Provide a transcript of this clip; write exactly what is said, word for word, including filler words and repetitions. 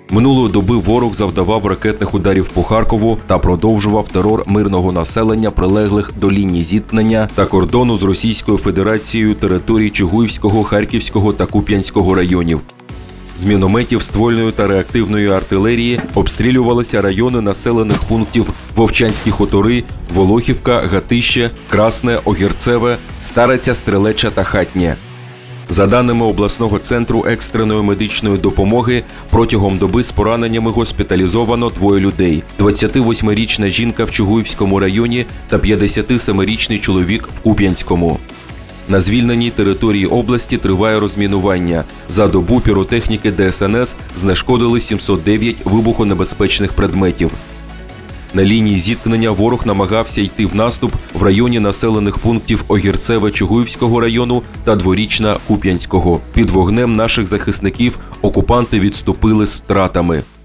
Минулої доби ворог завдавав ракетних ударів по Харкову та продовжував терор мирного населення, прилеглих до лінії зіткнення та кордону з Російською Федерацією територій Чугуївського, Харківського та Куп'янського районів. З мінометів, ствольної та реактивної артилерії обстрілювалися райони населених пунктів Вовчанські Хотори, Волохівка, Гатище, Красне, Огірцеве, Стариця, Стрелеча та Хатнє. За даними обласного центру екстреної медичної допомоги, протягом доби з пораненнями госпіталізовано двоє людей – двадцятивосьмирічна жінка в Чугуївському районі та п'ятдесятисемирічний чоловік в Куп'янському. На звільненій території області триває розмінування. За добу піротехніки Де Ес Ен Ес знешкодили сімсот дев'ять вибухонебезпечних предметів. На лінії зіткнення ворог намагався йти в наступ в районі населених пунктів Огірцеве Чугуївського району та Дворічна Куп'янського. Під вогнем наших захисників окупанти відступили з втратами.